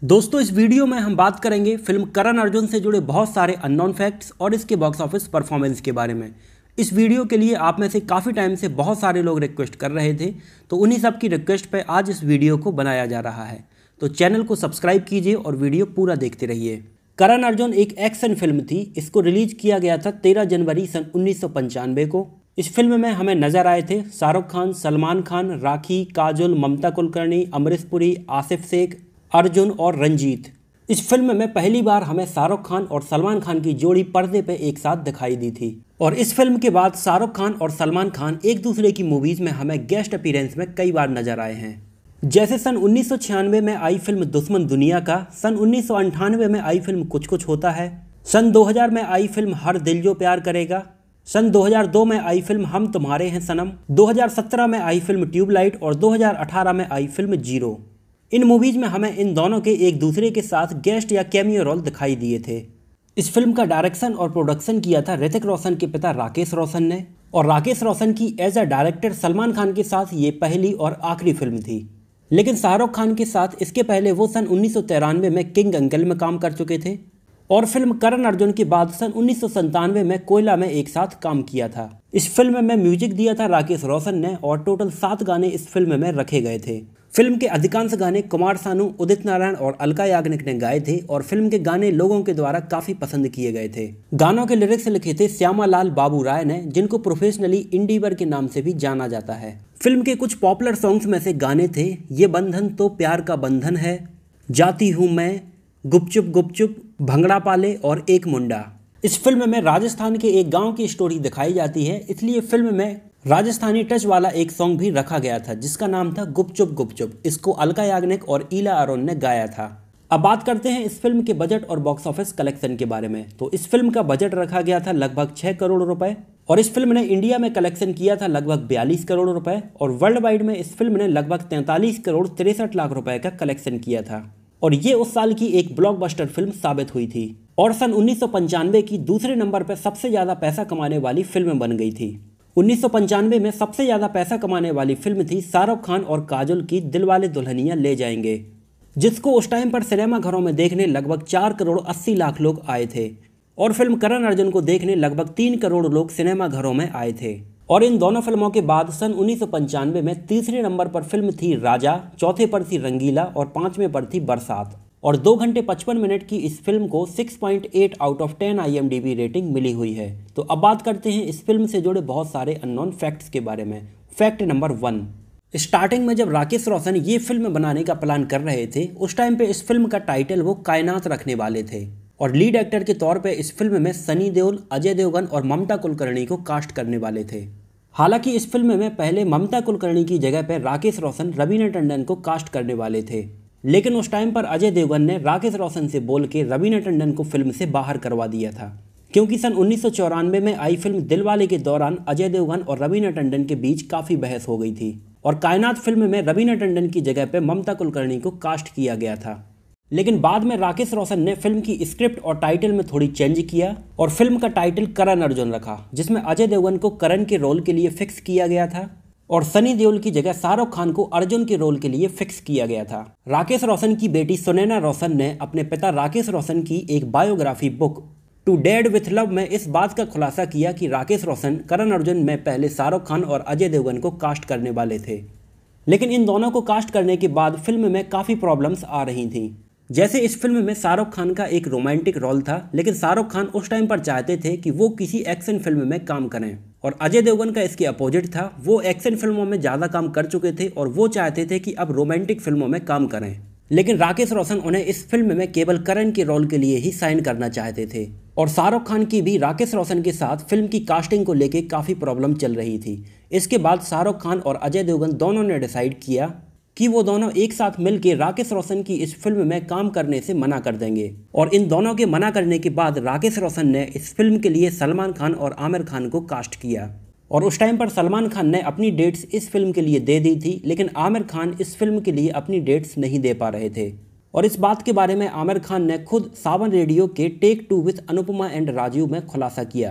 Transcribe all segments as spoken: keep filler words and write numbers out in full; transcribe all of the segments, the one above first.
दोस्तों इस वीडियो में हम बात करेंगे फिल्म करण अर्जुन से जुड़े बहुत सारे अननोन फैक्ट्स और इसके बॉक्स ऑफिस परफॉर्मेंस के बारे में। इस वीडियो के लिए आप में से काफ़ी टाइम से बहुत सारे लोग रिक्वेस्ट कर रहे थे, तो उन्हीं सब की रिक्वेस्ट पे आज इस वीडियो को बनाया जा रहा है। तो चैनल को सब्सक्राइब कीजिए और वीडियो पूरा देखते रहिए। करण अर्जुन एक एक्शन फिल्म थी। इसको रिलीज किया गया था तेरह जनवरी सन उन्नीस सौ पंचानवे को। इस फिल्म में हमें नजर आए थे शाहरुख खान, सलमान खान, राखी, काजोल, ममता कुलकर्णी, अमरीश पुरी, आसिफ शेख, अर्जुन और रंजीत। इस फिल्म में पहली बार हमें शाहरुख खान और सलमान खान की जोड़ी पर्दे पे एक साथ दिखाई दी थी। और इस फिल्म के बाद शाहरुख खान और सलमान खान एक दूसरे की मूवीज में हमें गेस्ट अपीयरेंस में कई बार नजर आए हैं। जैसे सन उन्नीस सौ छियानवे में आई फिल्म दुश्मन दुनिया का, सन उन्नीस सौ अंठानवे में आई फिल्म कुछ कुछ होता है, सन दो हज़ार में आई फिल्म हर दिल जो प्यार करेगा, सन दो हज़ार दो में आई फिल्म हम तुम्हारे हैं सनम, दो हज़ार सत्रह में आई फिल्म ट्यूबलाइट और दो हज़ार अठारह में आई फिल्म जीरो। इन मूवीज में हमें इन दोनों के एक दूसरे के साथ गेस्ट या कैमियो रोल दिखाई दिए थे। इस फिल्म का डायरेक्शन और प्रोडक्शन किया था ऋतिक रोशन के पिता राकेश रोशन ने, और राकेश रोशन की as a director Salman Khan के साथ ये पहली और आखिरी फिल्म थी। लेकिन शाहरुख खान के साथ इसके पहले वो सन उन्नीस सौ तिरानवे में किंग अंकल में काम कर चुके थे, और फिल्म करण अर्जुन के बाद सन उन्नीस सौ संतानवे में कोयला में एक साथ काम किया था। इस फिल्म में म्यूजिक दिया था राकेश रोशन ने, और टोटल सात गाने इस फिल्म में रखे गए थे। फिल्म के अधिकांश गाने कुमार सानू, उदित नारायण और अलका याग्निक ने गाए थे, और फिल्म के गाने लोगों के द्वारा काफी पसंद किए गए थे। गानों के लिरिक्स लिखे थे श्यामा लाल बाबू राय ने, जिनको प्रोफेशनली इंडीवर के नाम से भी जाना जाता है। फिल्म के कुछ पॉपुलर सॉन्ग्स में से गाने थे ये बंधन तो प्यार का बंधन है, जाती हूँ मैं, गुपचुप गुपचुप, भंगड़ा पाले और एक मुंडा। इस फिल्म में राजस्थान के एक गांव की स्टोरी दिखाई जाती है, इसलिए फिल्म में राजस्थानी टच वाला एक सॉन्ग भी रखा गया था जिसका नाम था गुपचुप गुपचुप। इसको अलका याग्निक और ईला अरोन ने गाया था। अब बात करते हैं इस फिल्म के बजट और बॉक्स ऑफिस कलेक्शन के बारे में। तो इस फिल्म का बजट रखा गया था लगभग छः करोड़ रुपए, और इस फिल्म ने इंडिया में कलेक्शन किया था लगभग बयालीस करोड़ रुपए, और वर्ल्ड वाइड में इस फिल्म ने लगभग तैंतालीस करोड़ तिरसठ लाख रुपए का कलेक्शन किया था। और ये उस साल की एक ब्लॉकबस्टर फिल्म साबित हुई थी, और सन उन्नीस सौ पंचानवे की दूसरे नंबर पर सबसे ज़्यादा पैसा कमाने वाली फिल्म बन गई थी। उन्नीस सौ पंचानवे में सबसे ज़्यादा पैसा कमाने वाली फिल्म थी शाहरुख खान और काजोल की दिलवाले दुल्हनिया ले जाएंगे, जिसको उस टाइम पर सिनेमा घरों में देखने लगभग चार करोड़ अस्सी लाख लोग आए थे, और फिल्म करण अर्जुन को देखने लगभग तीन करोड़ लोग सिनेमा घरों में आए थे। और इन दोनों फिल्मों के बाद सन उन्नीस सौ पंचानवे में तीसरे नंबर पर फिल्म थी राजा, चौथे पर थी रंगीला और पांचवें पर थी बरसात। और दो घंटे पचपन मिनट की इस फिल्म को छह पॉइंट आठ out of ten I M D B rating मिली हुई है। तो अब बात करते हैं इस फिल्म से जुड़े बहुत सारे अननोन फैक्ट्स के बारे में। फैक्ट नंबर वन, स्टार्टिंग में जब राकेश रोशन ये फिल्म बनाने का प्लान कर रहे थे, उस टाइम पे इस फिल्म का टाइटल वो कायनात रखने वाले थे, और लीड एक्टर के तौर पे इस फिल्म में सनी देओल, अजय देवगन और ममता कुलकर्णी को कास्ट करने वाले थे। हालांकि इस फिल्म में पहले ममता कुलकर्णी की जगह पर राकेश रोशन रवीना टंडन को कास्ट करने वाले थे, लेकिन उस टाइम पर अजय देवगन ने राकेश रोशन से बोल के रवीना टंडन को फिल्म से बाहर करवा दिया था, क्योंकि सन उन्नीस सौ चौरानवे में आई फिल्म दिलवाले के दौरान अजय देवगन और रवीना टंडन के बीच काफ़ी बहस हो गई थी, और कायनात फिल्म में रवीना टंडन की जगह पर ममता कुलकर्णी को कास्ट किया गया था। लेकिन बाद में राकेश रोशन ने फिल्म की स्क्रिप्ट और टाइटल में थोड़ी चेंज किया, और फिल्म का टाइटल करण अर्जुन रखा, जिसमें अजय देवगन को करण के रोल के लिए फिक्स किया गया था, और सनी देओल की जगह शाहरुख खान को अर्जुन के रोल के लिए फिक्स किया गया था। राकेश रोशन की बेटी सुनैना रोशन ने अपने पिता राकेश रोशन की एक biography book to dad with love में इस बात का खुलासा किया कि राकेश रोशन करण अर्जुन में पहले शाहरुख खान और अजय देवगन को कास्ट करने वाले थे, लेकिन इन दोनों को कास्ट करने के बाद फिल्म में काफ़ी प्रॉब्लम्स आ रही थीं। जैसे इस फिल्म में शाहरुख खान का एक रोमांटिक रोल था, लेकिन शाहरुख खान उस टाइम पर चाहते थे कि वो किसी एक्शन फिल्म में काम करें, और अजय देवगन का इसके अपोजिट था। वो एक्शन फिल्मों में ज़्यादा काम कर चुके थे और वो चाहते थे कि अब रोमांटिक फिल्मों में काम करें, लेकिन राकेश रोशन उन्हें इस फिल्म में केवल करण के रोल के लिए ही साइन करना चाहते थे। और शाहरुख खान की भी राकेश रोशन के साथ फिल्म की कास्टिंग को लेकर काफ़ी प्रॉब्लम चल रही थी। इसके बाद शाहरुख खान और अजय देवगन दोनों ने डिसाइड किया कि वो दोनों एक साथ मिलकर राकेश रोशन की इस फिल्म में काम करने से मना कर देंगे, और इन दोनों के मना करने के बाद राकेश रोशन ने इस फिल्म के लिए सलमान खान और आमिर खान को कास्ट किया। और उस टाइम पर सलमान खान ने अपनी डेट्स इस फिल्म के लिए दे दी थी, लेकिन आमिर खान इस फिल्म के लिए अपनी डेट्स नहीं दे पा रहे थे। और इस बात के बारे में आमिर खान ने खुद सावन रेडियो के take two with Anupama and Rajeev में खुलासा किया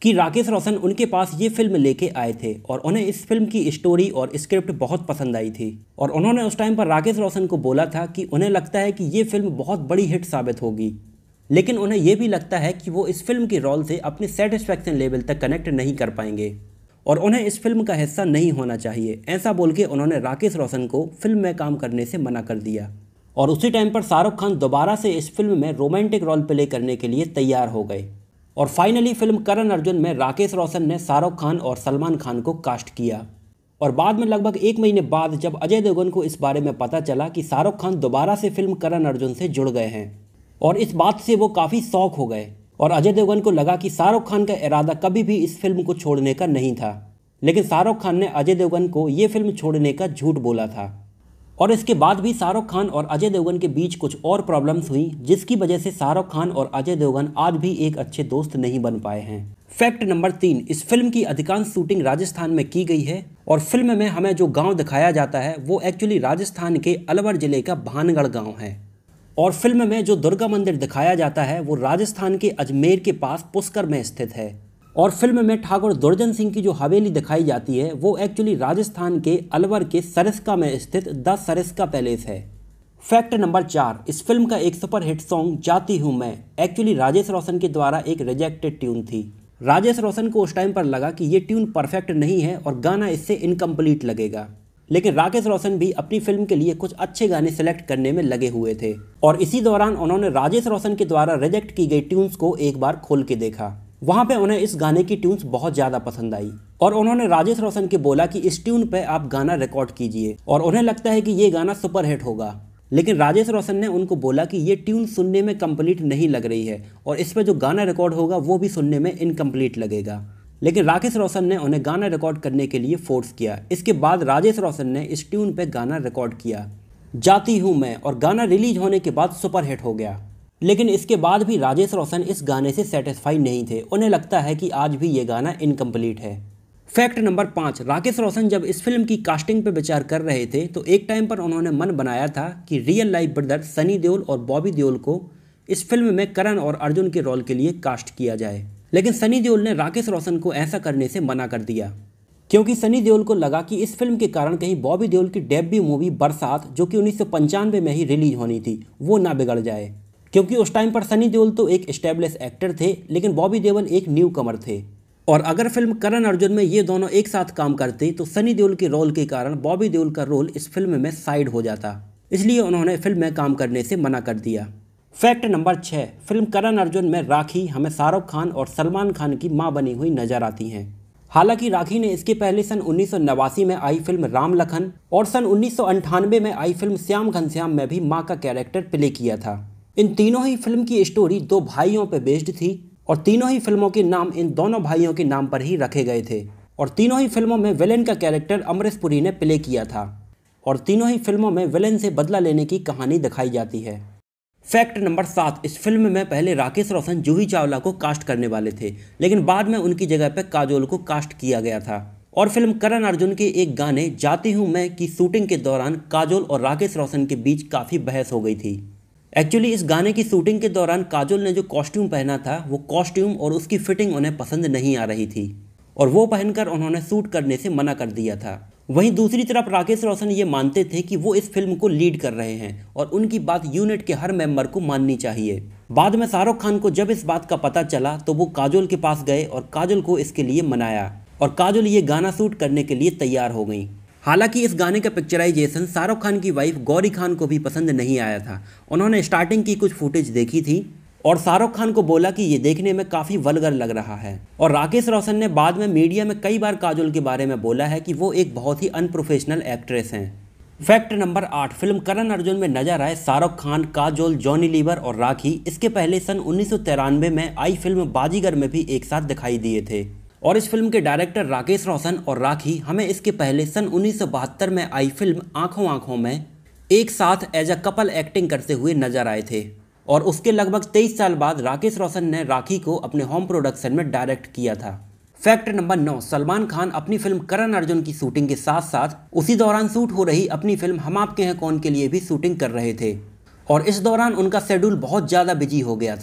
कि राकेश रोशन उनके पास ये फिल्म लेके आए थे और उन्हें इस फिल्म की स्टोरी और स्क्रिप्ट बहुत पसंद आई थी और उन्होंने उस टाइम पर राकेश रोशन को बोला था कि उन्हें लगता है कि ये फिल्म बहुत बड़ी हिट साबित होगी, लेकिन उन्हें यह भी लगता है कि वो इस फिल्म के रोल से अपने सेटिस्फैक्शन लेवल तक कनेक्ट नहीं कर पाएंगे और उन्हें इस फिल्म का हिस्सा नहीं होना चाहिए। ऐसा बोल के उन्होंने राकेश रोशन को फिल्म में काम करने से मना कर दिया और उसी टाइम पर शाहरुख खान दोबारा से इस फिल्म में रोमांटिक रोल प्ले करने के लिए तैयार हो गए और फाइनली फिल्म करण अर्जुन में राकेश रोशन ने शाहरुख खान और सलमान खान को कास्ट किया। और बाद में लगभग एक महीने बाद जब अजय देवगन को इस बारे में पता चला कि शाहरुख खान दोबारा से फिल्म करण अर्जुन से जुड़ गए हैं और इस बात से वो काफ़ी शॉक हो गए और अजय देवगन को लगा कि शाहरुख खान का इरादा कभी भी इस फिल्म को छोड़ने का नहीं था, लेकिन शाहरुख खान ने अजय देवगन को ये फिल्म छोड़ने का झूठ बोला था। और इसके बाद भी शाहरुख खान और अजय देवगन के बीच कुछ और प्रॉब्लम्स हुई जिसकी वजह से शाहरुख खान और अजय देवगन आज भी एक अच्छे दोस्त नहीं बन पाए हैं। फैक्ट नंबर तीन, इस फिल्म की अधिकांश शूटिंग राजस्थान में की गई है और फिल्म में हमें जो गांव दिखाया जाता है वो एक्चुअली राजस्थान के अलवर जिले का भानगढ़ गांव है और फिल्म में जो दुर्गा मंदिर दिखाया जाता है वो राजस्थान के अजमेर के पास पुष्कर में स्थित है और फिल्म में ठाकुर दुर्जन सिंह की जो हवेली दिखाई जाती है वो एक्चुअली राजस्थान के अलवर के सरिस्का में स्थित द सरिस्का पैलेस है। फैक्ट नंबर चार, इस फिल्म का एक सुपरहिट सॉन्ग जाती हूँ मैं एक्चुअली राजेश रोशन के द्वारा एक रिजेक्टेड ट्यून थी। राजेश रोशन को उस टाइम पर लगा कि ये ट्यून परफेक्ट नहीं है और गाना इससे इनकम्प्लीट लगेगा, लेकिन राकेश रोशन भी अपनी फिल्म के लिए कुछ अच्छे गाने सेलेक्ट करने में लगे हुए थे और इसी दौरान उन्होंने राजेश रोशन के द्वारा रिजेक्ट की गई ट्यून्स को एक बार खोल के देखा। वहाँ पे उन्हें इस गाने की ट्यून्स बहुत ज़्यादा पसंद आई और उन्होंने राजेश रोशन के बोला कि इस ट्यून पे आप गाना रिकॉर्ड कीजिए और उन्हें लगता है कि ये गाना सुपरहिट होगा, लेकिन राजेश रोशन ने उनको बोला कि ये ट्यून सुनने में कंप्लीट नहीं लग रही है और इस पर जो गाना रिकॉर्ड होगा वो भी सुनने में इनकम्प्लीट लगेगा, लेकिन राकेश रोशन ने उन्हें गाना रिकॉर्ड करने के लिए फोर्स किया। इसके बाद राजेश रोशन ने इस ट्यून पे गाना रिकॉर्ड किया जाती हूँ मैं और गाना रिलीज होने के बाद सुपरहिट हो गया, लेकिन इसके बाद भी राजेश रोशन इस गाने से सेटिस्फाई नहीं थे। उन्हें लगता है कि आज भी ये गाना इनकम्प्लीट है। फैक्ट नंबर पाँच, राकेश रोशन जब इस फिल्म की कास्टिंग पे विचार कर रहे थे तो एक टाइम पर उन्होंने मन बनाया था कि real life brother Sunny Deol और बॉबी देओल को इस फिल्म में करण और अर्जुन के रोल के लिए कास्ट किया जाए, लेकिन सनी देओल ने राकेश रोशन को ऐसा करने से मना कर दिया क्योंकि सनी देओल को लगा कि इस फिल्म के कारण कहीं बॉबी देओल की डेब्यू मूवी बरसात जो कि उन्नीस सौ पंचानवे में ही रिलीज होनी थी वो ना बिगड़ जाए, क्योंकि उस टाइम पर सनी देओल तो एक एस्टेब्लिश एक्टर थे लेकिन बॉबी देओल एक न्यू कमर थे और अगर फिल्म करण अर्जुन में ये दोनों एक साथ काम करते तो सनी देओल के रोल के कारण बॉबी देओल का रोल इस फिल्म में साइड हो जाता, इसलिए उन्होंने फिल्म में काम करने से मना कर दिया। फैक्ट नंबर छः, फिल्म करण अर्जुन में राखी हमें शाहरुख खान और सलमान खान की माँ बनी हुई नजर आती हैं। हालांकि राखी ने इसके पहले सन उन्नीस सौ नवासी में आई फिल्म राम लखन और सन उन्नीस सौ अंठानवे में आई फिल्म श्याम घनश्याम में भी माँ का कैरेक्टर प्ले किया था। इन तीनों ही फिल्म की स्टोरी दो भाइयों पर बेस्ड थी और तीनों ही फिल्मों के नाम इन दोनों भाइयों के नाम पर ही रखे गए थे और तीनों ही फिल्मों में विलेन का कैरेक्टर अमरीश पुरी ने प्ले किया था और तीनों ही फिल्मों में विलेन से बदला लेने की कहानी दिखाई जाती है। फैक्ट नंबर सात, इस फिल्म में पहले राकेश रोशन जूही चावला को कास्ट करने वाले थे, लेकिन बाद में उनकी जगह पर काजोल को कास्ट किया गया था और फिल्म करण अर्जुन के एक गाने जाती हूँ मैं की शूटिंग के दौरान काजोल और राकेश रोशन के बीच काफ़ी बहस हो गई थी। एक्चुअली इस गाने की शूटिंग के दौरान काजोल ने जो कॉस्ट्यूम पहना था वो कॉस्ट्यूम और उसकी फिटिंग उन्हें पसंद नहीं आ रही थी और वो पहनकर उन्होंने शूट करने से मना कर दिया था। वहीं दूसरी तरफ राकेश रोशन ये मानते थे कि वो इस फिल्म को लीड कर रहे हैं और उनकी बात यूनिट के हर मेंबर को माननी चाहिए। बाद में शाहरुख खान को जब इस बात का पता चला तो वो काजोल के पास गए और काजोल को इसके लिए मनाया और काजोल ये गाना शूट करने के लिए तैयार हो गई। हालांकि इस गाने का पिक्चराइजेशन शाहरुख खान की वाइफ गौरी खान को भी पसंद नहीं आया था। उन्होंने स्टार्टिंग की कुछ फुटेज देखी थी और शाहरुख खान को बोला कि ये देखने में काफ़ी वल्गर लग रहा है और राकेश रोशन ने बाद में मीडिया में कई बार काजोल के बारे में बोला है कि वो एक बहुत ही अनप्रोफेशनल एक्ट्रेस हैं। फैक्ट नंबर आठ, फिल्म करण अर्जुन में नजर आए शाहरुख खान, काजोल, जॉनी लीवर और राखी इसके पहले सन उन्नीस सौ तिरानवे में आई फिल्म बाजीगर में भी एक साथ दिखाई दिए थे और इस फिल्म के डायरेक्टर राकेश रोशन और राखी हमें इसके पहले सन उन्नीस सौ बहत्तर में आई फिल्म आंखों आंखों में एक साथ एज अ कपल एक्टिंग करते हुए नजर आए थे और उसके लगभग तेईस साल बाद राकेश रोशन ने राखी को अपने होम प्रोडक्शन में डायरेक्ट किया था। फैक्ट नंबर नौ, सलमान खान अपनी फिल्म करण अर्जुन की शूटिंग के साथ साथ उसी दौरान शूट हो रही अपनी फिल्म हम आपके हैं कौन के लिए भी शूटिंग कर रहे थे और इस दौरान उनका शेड्यूल बहुत ज़्यादा बिजी हो गया था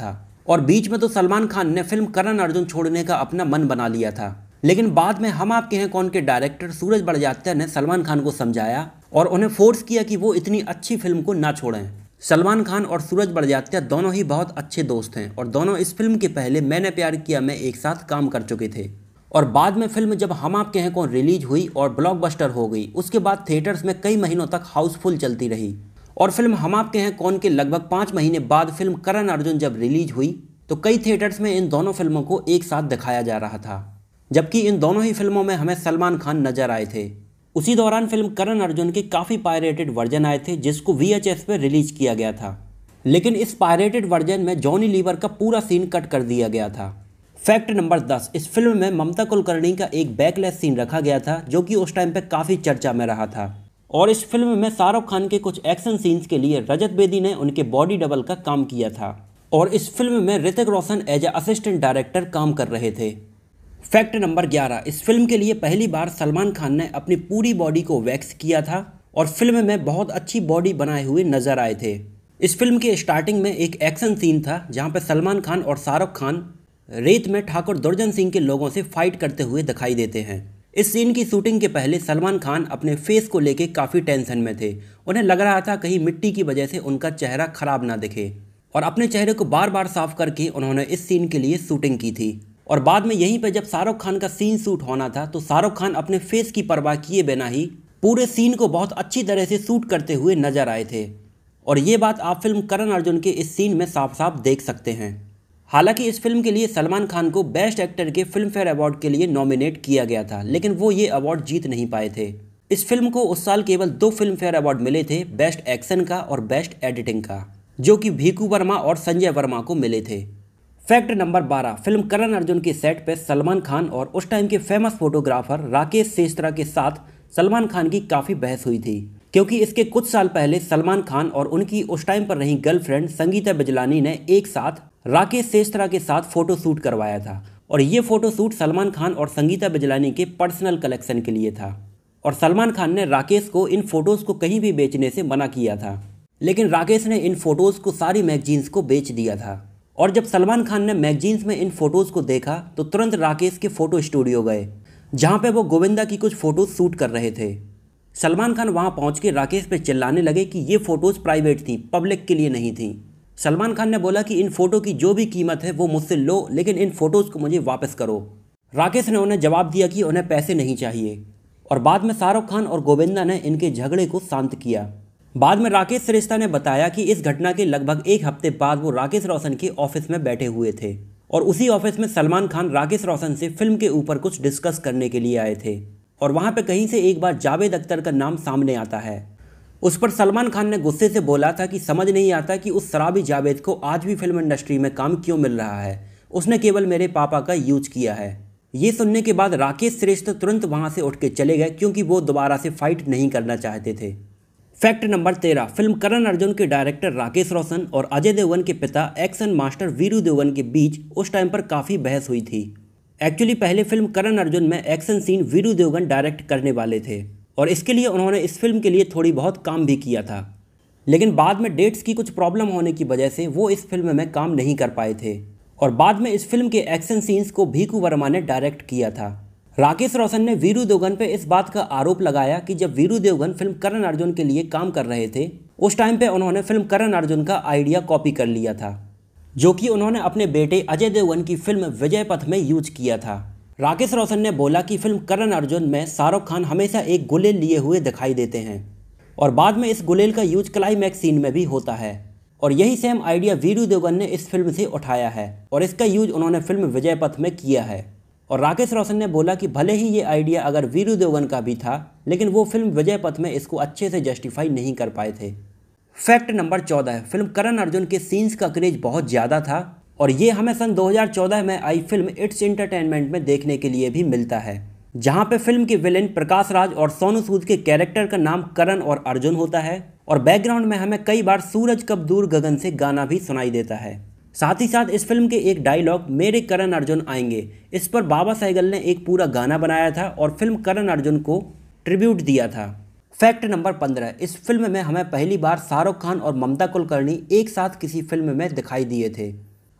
और बीच में तो सलमान खान ने फिल्म करण अर्जुन छोड़ने का अपना मन बना लिया था, लेकिन बाद में हम आपके हैं कौन के डायरेक्टर सूरज बड़जात्या ने सलमान खान को समझाया और उन्हें फोर्स किया कि वो इतनी अच्छी फिल्म को ना छोड़ें। सलमान खान और सूरज बड़जात्या दोनों ही बहुत अच्छे दोस्त हैं और दोनों इस फिल्म के पहले मैंने प्यार किया में एक साथ काम कर चुके थे। और बाद में फिल्म जब हम आपके हैं कौन रिलीज हुई और ब्लॉकबस्टर हो गई, उसके बाद थिएटर्स में कई महीनों तक हाउसफुल चलती रही। और फिल्म हम आपके हैं कौन के लगभग पाँच महीने बाद फिल्म करण अर्जुन जब रिलीज हुई तो कई थिएटर्स में इन दोनों फिल्मों को एक साथ दिखाया जा रहा था, जबकि इन दोनों ही फिल्मों में हमें सलमान खान नजर आए थे। उसी दौरान फिल्म करण अर्जुन के काफ़ी पायरेटेड वर्जन आए थे जिसको वी एच एस पर रिलीज किया गया था, लेकिन इस पायरेटेड वर्जन में जॉनी लीवर का पूरा सीन कट कर दिया गया था। फैक्ट नंबर दस, इस फिल्म में ममता कुलकर्णी का एक बैकलेस सीन रखा गया था जो कि उस टाइम पे काफ़ी चर्चा में रहा था। और इस फिल्म में शाहरुख खान के कुछ एक्शन सीन्स के लिए रजत बेदी ने उनके बॉडी डबल का काम किया था और इस फिल्म में Hrithik Roshan as a assistant director काम कर रहे थे। फैक्ट नंबर ग्यारह, इस फिल्म के लिए पहली बार सलमान खान ने अपनी पूरी बॉडी को वैक्स किया था और फिल्म में बहुत अच्छी बॉडी बनाए हुए नजर आए थे। इस फिल्म के स्टार्टिंग में एक एक्शन सीन था जहां पर सलमान खान और शाहरुख खान रेत में ठाकुर दुर्जन सिंह के लोगों से फाइट करते हुए दिखाई देते हैं। इस सीन की शूटिंग के पहले सलमान खान अपने फेस को लेके काफ़ी टेंशन में थे। उन्हें लग रहा था कहीं मिट्टी की वजह से उनका चेहरा खराब ना दिखे और अपने चेहरे को बार बार साफ करके उन्होंने इस सीन के लिए शूटिंग की थी। और बाद में यहीं पर जब शाहरुख खान का सीन शूट होना था तो शाहरुख खान अपने फेस की परवाह किए बिना ही पूरे सीन को बहुत अच्छी तरह से शूट करते हुए नजर आए थे। और ये बात आप फिल्म करण अर्जुन के इस सीन में साफ साफ देख सकते हैं। हालांकि इस फिल्म के लिए सलमान खान को बेस्ट एक्टर के फिल्म फेयर अवार्ड के लिए नॉमिनेट किया गया था, लेकिन वो ये अवार्ड जीत नहीं पाए थे। इस फिल्म को उस साल केवल दो फिल्म फेयर अवार्ड मिले थे, बेस्ट एक्शन का और बेस्ट एडिटिंग का, जो कि भीकू वर्मा और संजय वर्मा को मिले थे। फैक्ट नंबर बारह, फिल्म करण अर्जुन के सेट पर सलमान खान और उस टाइम के फेमस फोटोग्राफर राकेश सेस्त्रा के साथ सलमान खान की काफ़ी बहस हुई थी, क्योंकि इसके कुछ साल पहले सलमान खान और उनकी उस टाइम पर रही गर्लफ्रेंड संगीता बिजलानी ने एक साथ राकेश सेस्त्रा के साथ फोटो शूट करवाया था और ये फोटो शूट सलमान खान और संगीता बिजलानी के पर्सनल कलेक्शन के लिए था। और सलमान खान ने राकेश को इन फोटोज़ को कहीं भी बेचने से मना किया था, लेकिन राकेश ने इन फोटोज़ को सारी मैगजीन्स को बेच दिया था। और जब सलमान खान ने मैगजीन्स में इन फोटोज़ को देखा तो तुरंत राकेश के फ़ोटो स्टूडियो गए, जहाँ पे वो गोविंदा की कुछ फ़ोटोज़ शूट कर रहे थे। सलमान खान वहाँ पहुँच के राकेश पे चिल्लाने लगे कि ये फ़ोटोज़ प्राइवेट थी, पब्लिक के लिए नहीं थी। सलमान खान ने बोला कि इन फ़ोटो की जो भी कीमत है वो मुझसे लो, लेकिन इन फ़ोटोज़ को मुझे वापस करो। राकेश ने उन्हें जवाब दिया कि उन्हें पैसे नहीं चाहिए और बाद में शाहरुख खान और गोविंदा ने इनके झगड़े को शांत किया। बाद में राकेश श्रेष्ठा ने बताया कि इस घटना के लगभग एक हफ्ते बाद वो राकेश रोशन के ऑफिस में बैठे हुए थे और उसी ऑफिस में सलमान खान राकेश रोशन से फिल्म के ऊपर कुछ डिस्कस करने के लिए आए थे और वहाँ पे कहीं से एक बार जावेद अख्तर का नाम सामने आता है। उस पर सलमान खान ने गुस्से से बोला था कि समझ नहीं आता कि उस शराबी जावेद को आज भी फिल्म इंडस्ट्री में काम क्यों मिल रहा है, उसने केवल मेरे पापा का यूज किया है। ये सुनने के बाद राकेश श्रेष्ठ तुरंत वहाँ से उठ के चले गए, क्योंकि वो दोबारा से फाइट नहीं करना चाहते थे। फैक्ट नंबर तेरह, फिल्म करण अर्जुन के डायरेक्टर राकेश रोशन और अजय देवगन के पिता एक्शन मास्टर वीरू देवगन के बीच उस टाइम पर काफ़ी बहस हुई थी। एक्चुअली पहले फिल्म करण अर्जुन में action scene Veeru Devgan direct करने वाले थे और इसके लिए उन्होंने इस फिल्म के लिए थोड़ी बहुत काम भी किया था, लेकिन बाद में डेट्स की कुछ प्रॉब्लम होने की वजह से वो इस फिल्म में काम नहीं कर पाए थे और बाद में इस फिल्म के एक्शन सीन्स को भीकू वर्मा ने डायरेक्ट किया था। राकेश रोशन ने वीरू देवगन पे इस बात का आरोप लगाया कि जब वीरू देवगन फिल्म करण अर्जुन के लिए काम कर रहे थे उस टाइम पे उन्होंने फिल्म करण अर्जुन का आइडिया कॉपी कर लिया था, जो कि उन्होंने अपने बेटे अजय देवगन की फिल्म विजय पथ में यूज किया था। राकेश रोशन ने बोला कि फिल्म करण अर्जुन में शाहरुख खान हमेशा एक गुलेल लिए हुए दिखाई देते हैं और बाद में इस गुलेल का यूज क्लाइमैक्स सीन में भी होता है और यही सेम आइडिया वीरू देवगन ने इस फिल्म से उठाया है और इसका यूज उन्होंने फिल्म विजय पथ में किया है। और राकेश रोशन ने बोला कि भले ही ये आइडिया अगर वीरू देवगन का भी था, लेकिन वो फिल्म विजय पथ में इसको अच्छे से जस्टिफाई नहीं कर पाए थे। फैक्ट नंबर चौदह, फिल्म करण अर्जुन के सीन्स का क्रेज बहुत ज़्यादा था और ये हमें सन दो हज़ार चौदह में आई फिल्म इट्स एंटरटेनमेंट में देखने के लिए भी मिलता है, जहाँ पे फिल्म के विलेन प्रकाश राज और सोनू सूद के कैरेक्टर का नाम करण और अर्जुन होता है और बैकग्राउंड में हमें कई बार सूरज कब दूर गगन से गाना भी सुनाई देता है। साथ ही साथ इस फिल्म के एक डायलॉग मेरे करण अर्जुन आएंगे, इस पर बाबा सहगल ने एक पूरा गाना बनाया था और फिल्म करण अर्जुन को ट्रिब्यूट दिया था। फैक्ट नंबर पंद्रह, इस फिल्म में हमें पहली बार शाहरुख खान और ममता कुलकर्णी एक साथ किसी फिल्म में दिखाई दिए थे।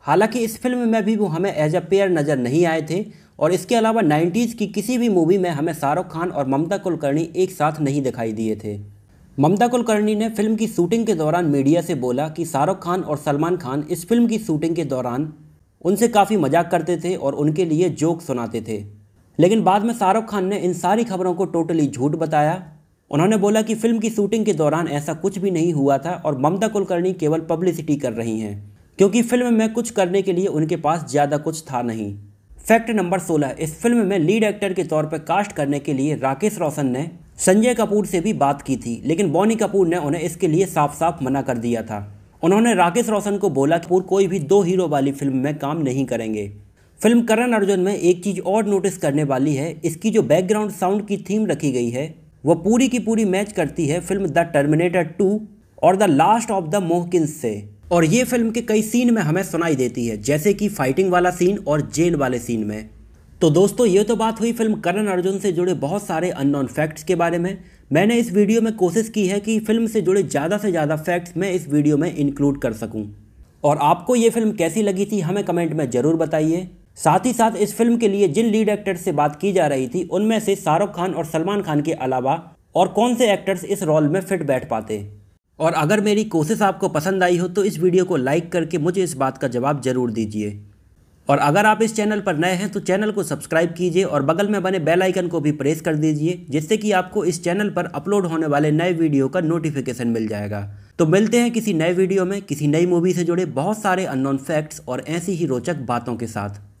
हालांकि इस फिल्म में भी वो हमें एज अ पेयर नज़र नहीं आए थे और इसके अलावा नाइन्टीज़ की किसी भी मूवी में हमें शाहरुख खान और ममता कुलकर्णी एक साथ नहीं दिखाई दिए थे। ममता कुलकर्णी ने फिल्म की शूटिंग के दौरान मीडिया से बोला कि शाहरुख खान और सलमान खान इस फिल्म की शूटिंग के दौरान उनसे काफ़ी मजाक करते थे और उनके लिए जोक सुनाते थे, लेकिन बाद में शाहरुख खान ने इन सारी खबरों को टोटली झूठ बताया। उन्होंने बोला कि फिल्म की शूटिंग के दौरान ऐसा कुछ भी नहीं हुआ था और ममता कुलकर्णी केवल पब्लिसिटी कर रही हैं, क्योंकि फिल्म में कुछ करने के लिए उनके पास ज़्यादा कुछ था नहीं। फैक्ट नंबर सोलह, इस फिल्म में लीड एक्टर के तौर पर कास्ट करने के लिए राकेश रोशन ने संजय कपूर से भी बात की थी, लेकिन बॉनी कपूर ने उन्हें इसके लिए साफ साफ मना कर दिया था। उन्होंने राकेश रोशन को बोला कि कपूर कोई भी दो हीरो वाली फिल्म में काम नहीं करेंगे। फिल्म करण अर्जुन में एक चीज़ और नोटिस करने वाली है, इसकी जो बैकग्राउंड साउंड की थीम रखी गई है वो पूरी की पूरी मैच करती है फिल्म द टर्मिनेटर टू और the last of the Mohicans से, और ये फिल्म के कई सीन में हमें सुनाई देती है, जैसे कि फाइटिंग वाला सीन और जेल वाले सीन में। तो दोस्तों, ये तो बात हुई फिल्म करण अर्जुन से जुड़े बहुत सारे अननोन फैक्ट्स के बारे में। मैंने इस वीडियो में कोशिश की है कि फिल्म से जुड़े ज़्यादा से ज़्यादा फैक्ट्स मैं इस वीडियो में इंक्लूड कर सकूं। और आपको ये फिल्म कैसी लगी थी हमें कमेंट में ज़रूर बताइए। साथ ही साथ इस फिल्म के लिए जिन लीड एक्टर्स से बात की जा रही थी उनमें से शाहरुख खान और सलमान खान के अलावा और कौन से एक्टर्स इस रोल में फिट बैठ पाते। और अगर मेरी कोशिश आपको पसंद आई हो तो इस वीडियो को लाइक करके मुझे इस बात का जवाब ज़रूर दीजिए। और अगर आप इस चैनल पर नए हैं तो चैनल को सब्सक्राइब कीजिए और बगल में बने बेल आइकन को भी प्रेस कर दीजिए, जिससे कि आपको इस चैनल पर अपलोड होने वाले नए वीडियो का नोटिफिकेशन मिल जाएगा। तो मिलते हैं किसी नए वीडियो में किसी नई मूवी से जुड़े बहुत सारे अननोन फैक्ट्स और ऐसी ही रोचक बातों के साथ।